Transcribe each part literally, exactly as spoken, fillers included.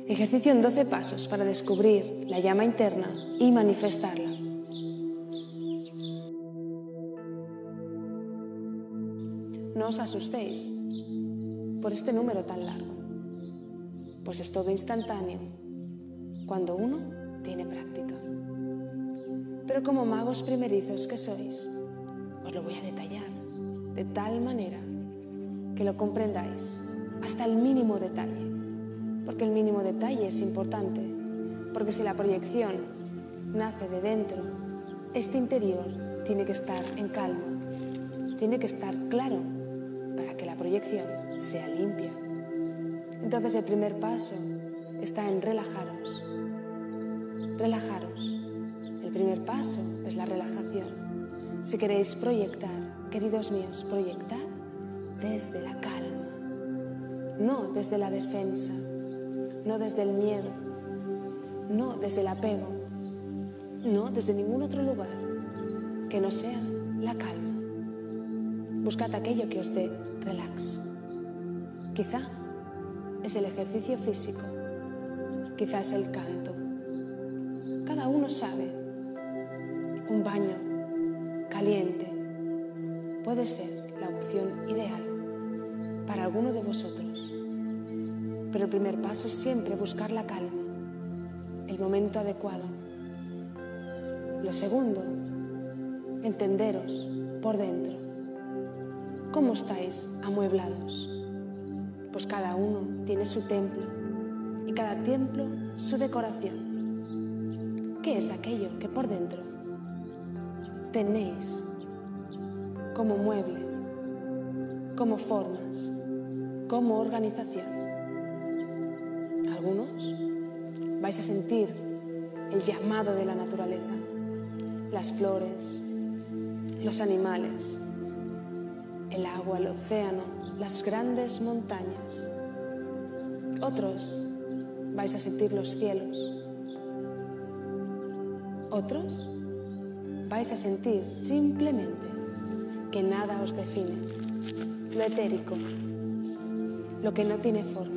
Ejercicio en doce pasos para descubrir la llama interna y manifestarla. No os asustéis por este número tan largo, pues es todo instantáneo cuando uno tiene práctica. Pero como magos primerizos que sois, os lo voy a detallar de tal manera que lo comprendáis hasta el mínimo detalle, porque el mínimo detalle es importante, porque si la proyección nace de dentro, este interior tiene que estar en calma, tiene que estar claro para que la proyección sea limpia. Entonces el primer paso está en relajaros. Relajaros. El primer paso es la relajación. Si queréis proyectar, queridos míos, proyectad desde la calma, no desde la defensa, no desde el miedo, no desde el apego, no desde ningún otro lugar que no sea la calma. Buscad aquello que os dé relax. Quizá es el ejercicio físico, quizá es el canto. Cada uno sabe. Un baño caliente puede ser la opción ideal para alguno de vosotros. Pero el primer paso es siempre buscar la calma, el momento adecuado. Lo segundo, entenderos por dentro. ¿Cómo estáis amueblados? Pues cada uno tiene su templo y cada templo su decoración. ¿Qué es aquello que por dentro tenéis como mueble, como formas, como organización? Algunos vais a sentir el llamado de la naturaleza, las flores, los animales, el agua, el océano, las grandes montañas. Otros vais a sentir los cielos. Otros vais a sentir simplemente que nada os define, lo etérico, lo que no tiene forma.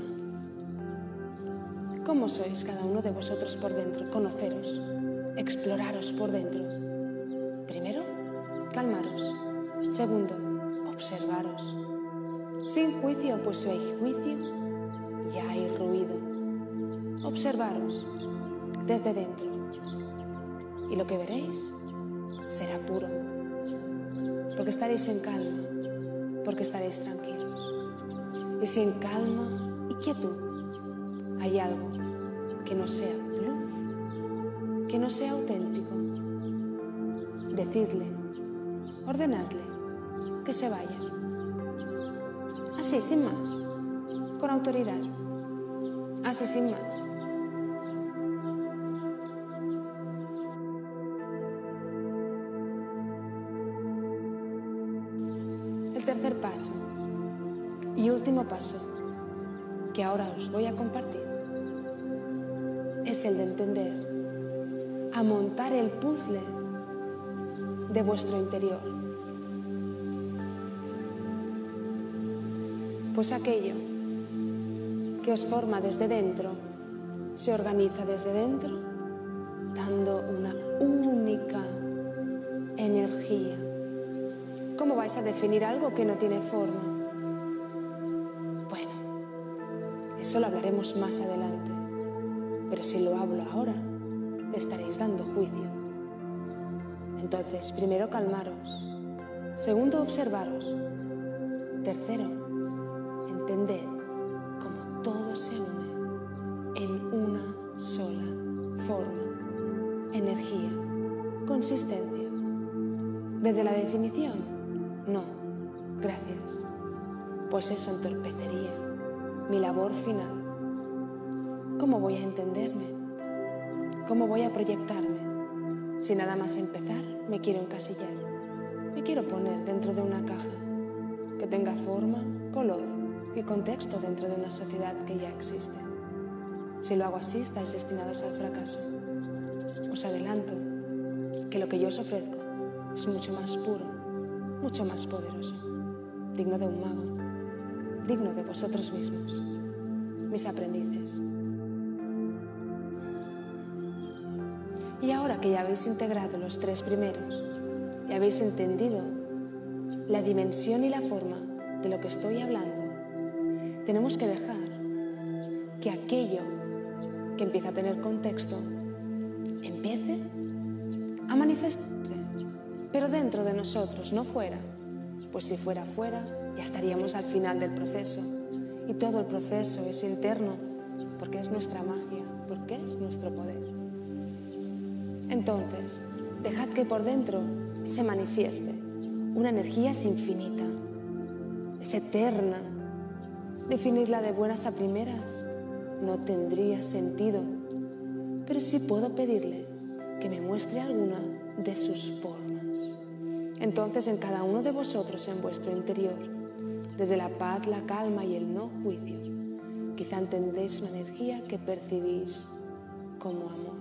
¿Cómo sois cada uno de vosotros por dentro? Conoceros, exploraros por dentro. Primero, calmaros. Segundo, observaros. Sin juicio, pues si hay juicio, ya hay ruido. Observaros desde dentro. Y lo que veréis será puro. Porque estaréis en calma, porque estaréis tranquilos. Y si en calma y quietud hay algo que no sea luz, que no sea auténtico, decidle, ordenadle que se vaya. Así, sin más, con autoridad. Así, sin más. El tercer paso y último paso que ahora os voy a compartir es el de entender, a montar el puzzle de vuestro interior. Pues aquello que os forma desde dentro, se organiza desde dentro, dando una única energía. ¿Cómo vais a definir algo que no tiene forma? Bueno, eso lo hablaremos más adelante, pero si lo hablo ahora, le estaréis dando juicio. Entonces, primero calmaros, segundo observaros, tercero, entender cómo todo se une en una sola forma, energía, consistencia. Desde la definición, no, gracias, pues eso entorpecería mi labor final. ¿Cómo voy a entenderme? ¿Cómo voy a proyectarme? Si nada más empezar me quiero encasillar, me quiero poner dentro de una caja que tenga forma, color y contexto dentro de una sociedad que ya existe. Si lo hago así, estáis destinados al fracaso. Os adelanto que lo que yo os ofrezco es mucho más puro, mucho más poderoso, digno de un mago, digno de vosotros mismos, mis aprendices. Y ahora que ya habéis integrado los tres primeros y habéis entendido la dimensión y la forma de lo que estoy hablando, tenemos que dejar que aquello que empieza a tener contexto empiece a manifestarse, pero dentro de nosotros, no fuera. Pues si fuera fuera, ya estaríamos al final del proceso. Y todo el proceso es interno, porque es nuestra magia, porque es nuestro poder. Entonces, dejad que por dentro se manifieste una energía es infinita, es eterna. Definirla de buenas a primeras no tendría sentido, pero sí puedo pedirle que me muestre alguna de sus formas. Entonces, en cada uno de vosotros, en vuestro interior, desde la paz, la calma y el no juicio, quizá entendéis una energía que percibís como amor,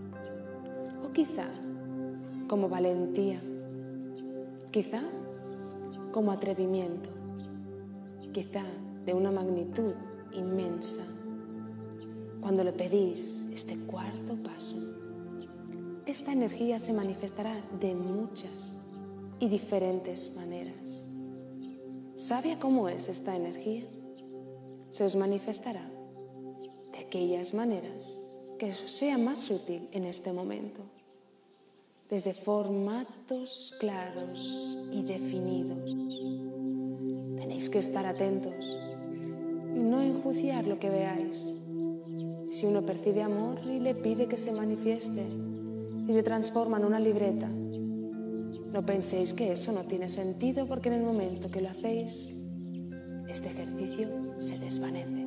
o quizá como valentía, quizá como atrevimiento, quizá de una magnitud inmensa. Cuando le pedís este cuarto paso, esta energía se manifestará de muchas y diferentes maneras. ¿Sabe cómo es esta energía? Se os manifestará de aquellas maneras que os sea más útil en este momento, desde formatos claros y definidos. Tenéis que estar atentos y no enjuiciar lo que veáis. Si uno percibe amor y le pide que se manifieste y se transforma en una libreta, no penséis que eso no tiene sentido, porque en el momento que lo hacéis, este ejercicio se desvanece.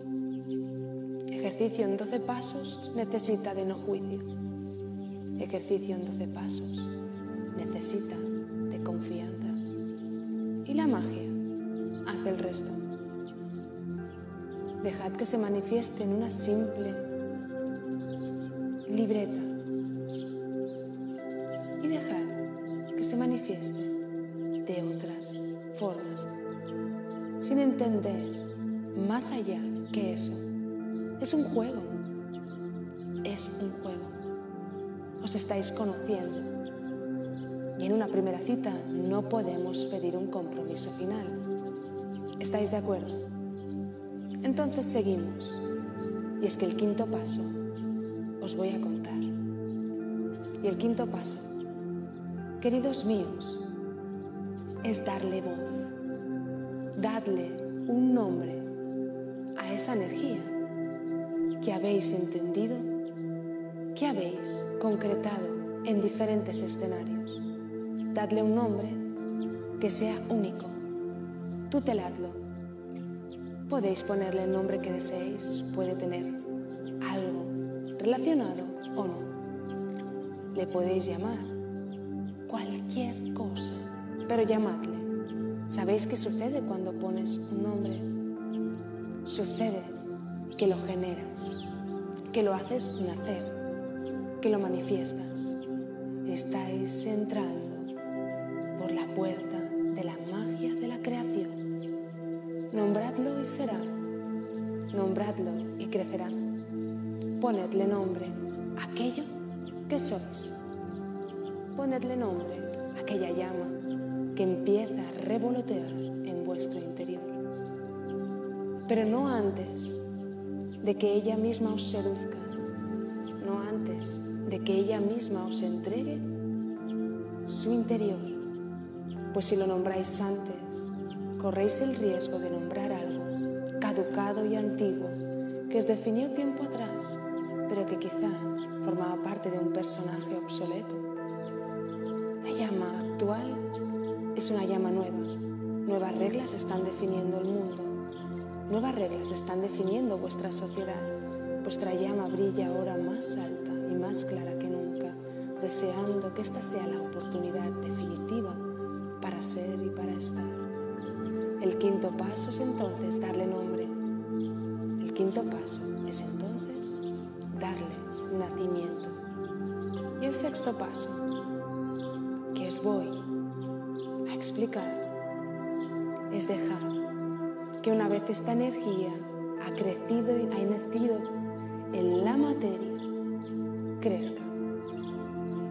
Ejercicio en doce pasos necesita de no juicio. Ejercicio en doce pasos necesita de confianza. Y la magia hace el resto. Dejad que se manifieste en una simple libreta y dejad que se manifieste de otras formas, sin entender más allá que eso. Es un juego, es un juego. Os estáis conociendo y en una primera cita no podemos pedir un compromiso final. ¿Estáis de acuerdo? Entonces seguimos. Y es que el quinto paso os voy a contar. Y el quinto paso, queridos míos, es darle voz. Dadle un nombre a esa energía que habéis entendido, que habéis concretado en diferentes escenarios. Dadle un nombre que sea único. Tuteladlo. Podéis ponerle el nombre que deseéis. Puede tener algo relacionado o no. Le podéis llamar cualquier cosa, pero llamadle. ¿Sabéis qué sucede cuando pones un nombre? Sucede que lo generas, que lo haces nacer, que lo manifiestas. Estáis entrando por la puerta de la magia de la creación. Nombradlo y será. Nombradlo y crecerá. Ponedle nombre a aquello que sois. Ponedle nombre a aquella llama que empieza a revolotear en vuestro interior. Pero no antes de que ella misma os seduzca, no antes de que ella misma os entregue su interior, pues si lo nombráis antes, corréis el riesgo de nombrar algo caducado y antiguo que os definió tiempo atrás, pero que quizá formaba parte de un personaje obsoleto. La llama actual es una llama nueva. Nuevas reglas están definiendo el mundo. Nuevas reglas están definiendo vuestra sociedad. Vuestra llama brilla ahora más alta y más clara que nunca, deseando que esta sea la oportunidad definitiva para ser y para estar. El quinto paso es entonces darle nombre. El quinto paso es entonces darle nacimiento. Y el sexto paso, que os voy a explicar, es dejar que una vez esta energía ha crecido y ha nacido en la materia, crezca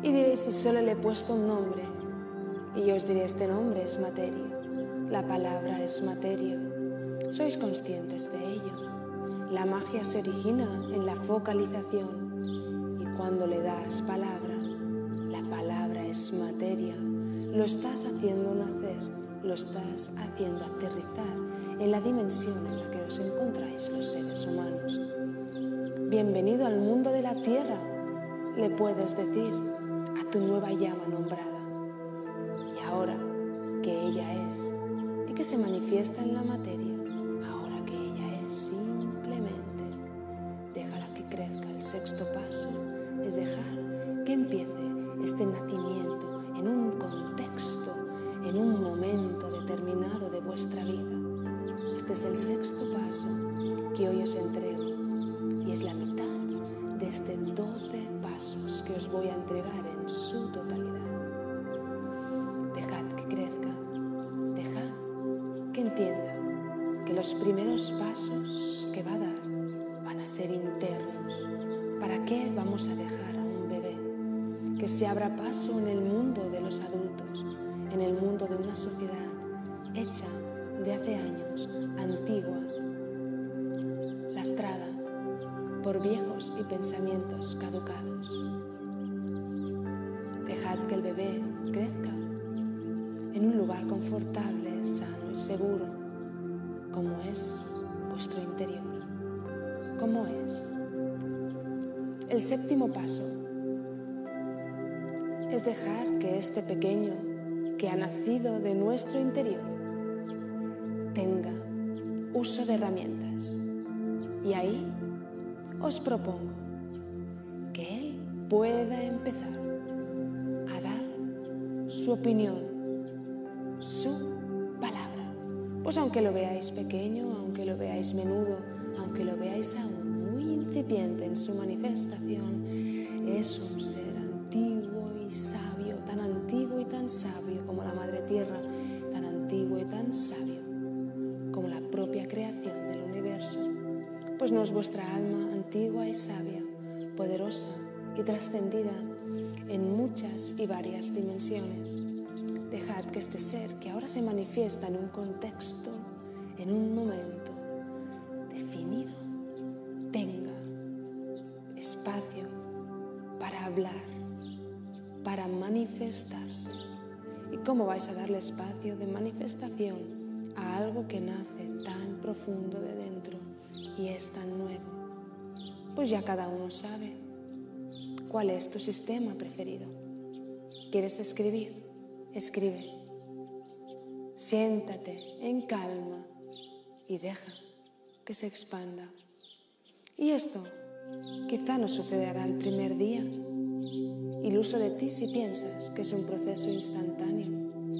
Y diréis si solo le he puesto un nombre. Y yo os diré, este nombre es materia. La palabra es materia. ¿Sois conscientes de ello? La magia se origina en la focalización. Y cuando le das palabra, la palabra es materia. Lo estás haciendo nacer, lo estás haciendo aterrizar en la dimensión en la que os encontráis los seres humanos. Bienvenido al mundo de la tierra, le puedes decir a tu nueva llama nombrada. Y ahora que ella es y que se manifiesta en la materia, ahora que ella es simplemente, déjala que crezca. El sexto paso es dejar que empiece este nacimiento en un contexto, en un momento determinado de vuestra vida. Este es el sexto paso que hoy os entrego y es la mitad de este doce pasos que os voy a entregar en su totalidad. Dejad que crezca, dejad que entienda que los primeros pasos que va a dar van a ser internos. ¿Para qué vamos a dejar a un bebé que se abra paso en el mundo de los adultos, en el mundo de una sociedad hecha de hace años, antigua, lastrada por viejos y pensamientos caducados? Dejad que el bebé crezca en un lugar confortable, sano y seguro, como es vuestro interior, como es. El séptimo paso es dejar que este pequeño que ha nacido de nuestro interior tenga uso de herramientas. Y ahí os propongo que él pueda empezar a dar su opinión, su palabra. Pues aunque lo veáis pequeño, aunque lo veáis menudo, aunque lo veáis aún muy incipiente en su manifestación, es un ser antiguo y sabio, tan antiguo y tan sabio como la Madre Tierra, tan antiguo y tan sabio como la propia creación del universo. Pues no es vuestra alma antigua y sabia, poderosa y trascendida en muchas y varias dimensiones. Dejad que este ser que ahora se manifiesta en un contexto, en un momento definido, tenga espacio para hablar, para manifestarse. ¿Y cómo vais a darle espacio de manifestación a algo que nace tan profundo de dentro y es tan nuevo? Pues ya cada uno sabe cuál es tu sistema preferido. ¿Quieres escribir? Escribe. Siéntate en calma y deja que se expanda. Y esto quizá no sucederá el primer día. Iluso de ti si piensas que es un proceso instantáneo.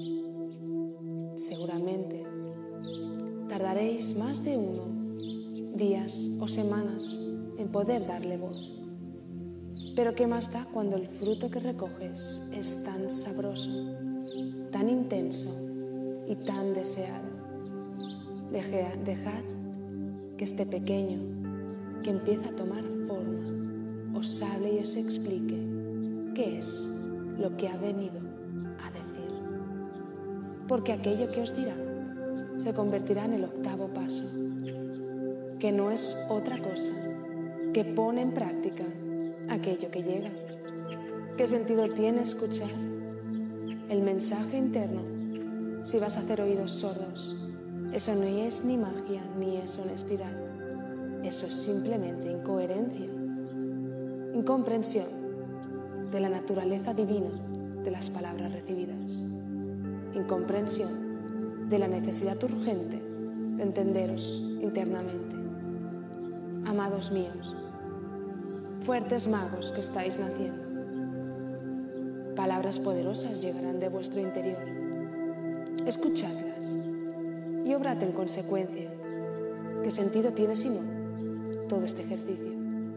Seguramente tardaréis más de uno, días o semanas en poder darle voz. Pero ¿qué más da cuando el fruto que recoges es tan sabroso, tan intenso y tan deseado? Deja, dejad que este pequeño que empieza a tomar forma os hable y os explique qué es lo que ha venido a decir. Porque aquello que os dirá se convertirá en el octavo paso, que no es otra cosa que pone en práctica aquello que llega. ¿Qué sentido tiene escuchar el mensaje interno si vas a hacer oídos sordos? Eso no es ni magia ni es honestidad. Eso es simplemente incoherencia, incomprensión de la naturaleza divina de las palabras recibidas, incomprensión de la necesidad urgente de entenderos internamente. Amados míos, fuertes magos que estáis naciendo, palabras poderosas llegarán de vuestro interior. Escuchadlas y obrad en consecuencia. ¿Qué sentido tiene si no todo este ejercicio?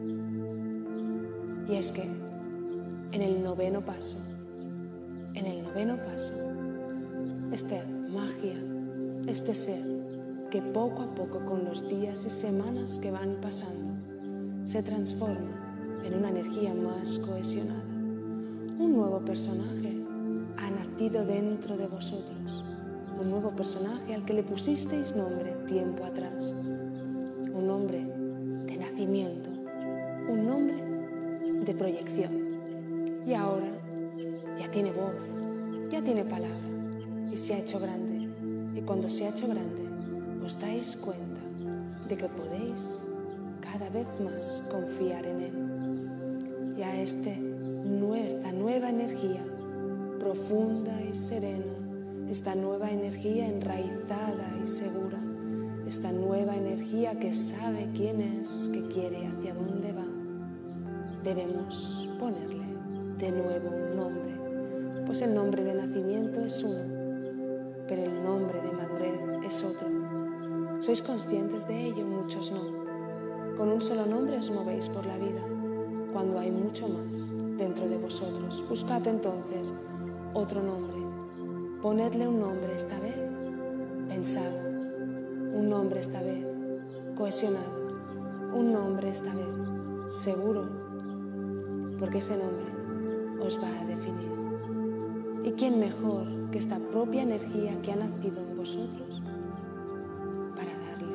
Y es que en el noveno paso, en el noveno paso, esta magia, este ser que poco a poco con los días y semanas que van pasando se transforma en una energía más cohesionada, un nuevo personaje ha nacido dentro de vosotros, un nuevo personaje al que le pusisteis nombre tiempo atrás, un nombre de nacimiento, un nombre de proyección. Y ahora ya tiene voz, ya tiene palabra y se ha hecho grande. Y cuando se ha hecho grande, os dais cuenta de que podéis cada vez más confiar en él. Y a este, esta nueva energía profunda y serena, esta nueva energía enraizada y segura, esta nueva energía que sabe quién es, que quiere, hacia dónde va, debemos ponerle de nuevo un nombre, pues el nombre de nacimiento es uno, pero el nombre de madurez es otro. ¿Sois conscientes de ello? Muchos no. Con un solo nombre os movéis por la vida, cuando hay mucho más dentro de vosotros. Buscad entonces otro nombre. Ponedle un nombre esta vez pensado, un nombre esta vez cohesionado, un nombre esta vez seguro, porque ese nombre os va a definir. ¿Y quién mejor que esta propia energía que ha nacido en vosotros para darle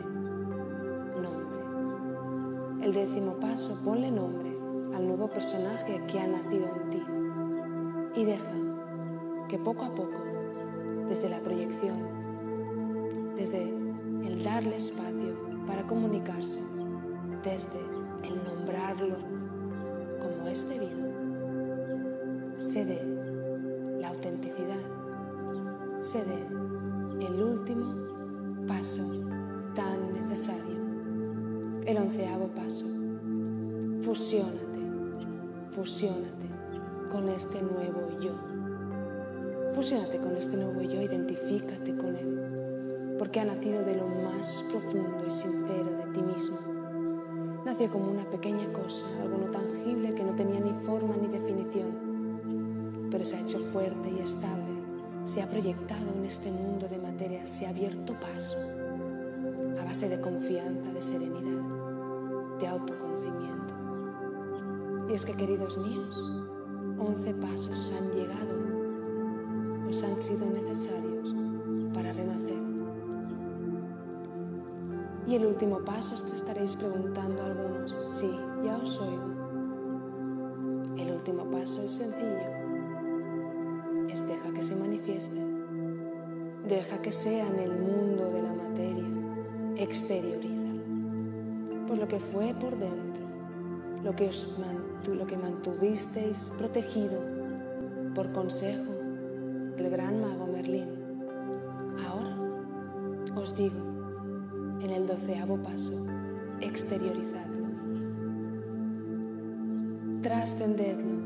nombre? El décimo paso, ponle nombre al nuevo personaje que ha nacido en ti y deja que poco a poco, desde la proyección, desde el darle espacio para comunicarse, desde el nombrarlo como es debido, se dé la autenticidad, se dé el último paso tan necesario, el onceavo paso. Fusiónate, fusiónate con este nuevo yo. Fusiónate con este nuevo yo, identifícate con él, porque ha nacido de lo más profundo y sincero de ti mismo. Nació como una pequeña cosa, algo no tangible que no tenía ni forma ni definición, pero se ha hecho fuerte y estable, se ha proyectado en este mundo de materia, se ha abierto paso, a base de confianza, de serenidad, de autoconocimiento. Y es que, queridos míos, once pasos os han llegado, os han sido necesarios para renacer. Y el último paso, os te estaréis preguntando algunos, sí, ya os oigo. El último paso es sencillo, es deja que se manifieste, deja que sea en el mundo de la materia, exteriorízalo. Pues lo que fue por dentro, lo que, os mantu, lo que mantuvisteis protegido por consejo del gran mago Merlín, ahora os digo, en el doceavo paso, exteriorizadlo, trascendedlo,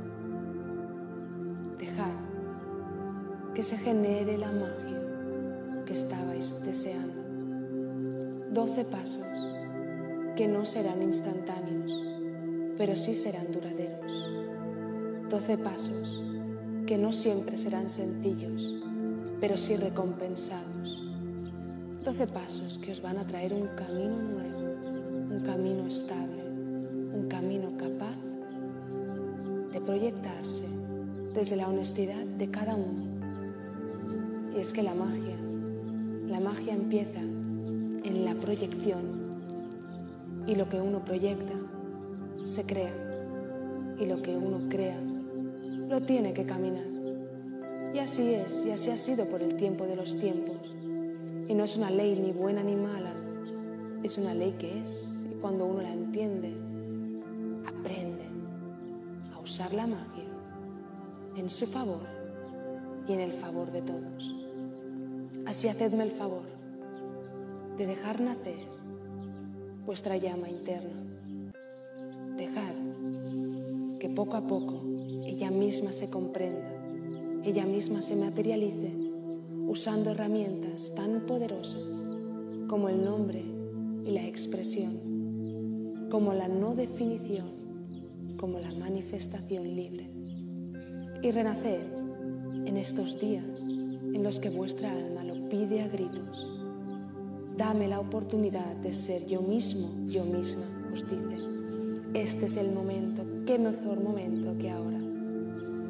dejad que se genere la magia que estabais deseando. Doce pasos que no serán instantáneos, pero sí serán duraderos. Doce pasos que no siempre serán sencillos, pero sí recompensados. Doce pasos que os van a traer un camino nuevo, un camino estable, un camino capaz de proyectarse desde la honestidad de cada uno. Y es que la magia, la magia empieza en la proyección, y lo que uno proyecta se crea, y lo que uno crea lo tiene que caminar. Y así es, y así ha sido por el tiempo de los tiempos. Y no es una ley ni buena ni mala, es una ley que es, y cuando uno la entiende, aprende a usar la magia en su favor y en el favor de todos. Así hacedme el favor de dejar nacer vuestra llama interna. Dejad que poco a poco ella misma se comprenda, ella misma se materialice, usando herramientas tan poderosas como el nombre y la expresión, como la no definición, como la manifestación libre. Y renacer en estos días en los que vuestra alma lo pide a gritos. Dame la oportunidad de ser yo mismo, yo misma, os dice. Este es el momento, qué mejor momento que ahora.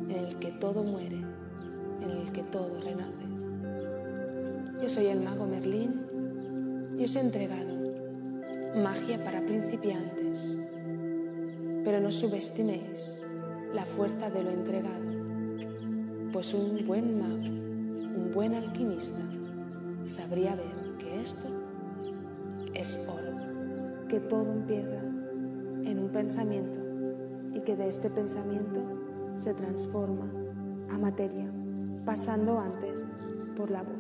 en el que todo muere, en el que todo renace. Yo soy el mago Merlín y os he entregado magia para principiantes, pero no subestiméis la fuerza de lo entregado, pues un buen mago, un buen alquimista, sabría ver que esto es oro, que todo empieza en un pensamiento y que de este pensamiento se transforma a materia, pasando antes por la voz.